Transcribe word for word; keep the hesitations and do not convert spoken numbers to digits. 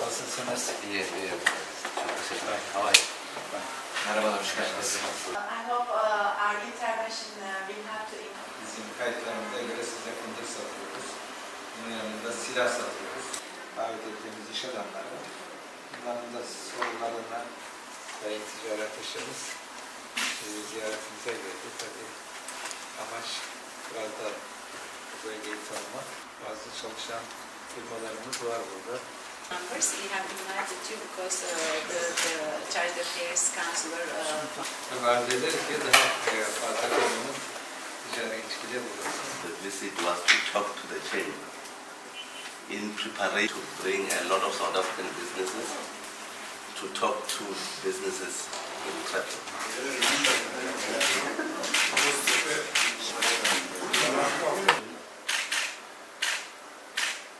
Nasılsınız? İyi, iyi. Çok teşekkür ederim. How are you? Merhabalar, hoş geldiniz. I hope uh, our intervention uh, will have to improve. Bizim kayıtlarımıza göre size fındık satıyoruz. Bunun yanında silah satıyoruz. Davet ettiğimiz iş adamları. Bunların da sorularına Sayın Ticaret Işığımız e, ziyaretimize geldi. Tabii amaç biraz da bu bölgeyi tanımak. Bazı çalışan firmalarımız var burada. Numbers we have invited you because uh, the, the Child Affairs Counselor uh, Arz eder ki daha e, fazla konunun ticari ilişkide bulunsun. The visit was to talk to the chamber in preparation to bring a lot of South African businesses to talk to businesses in traffic.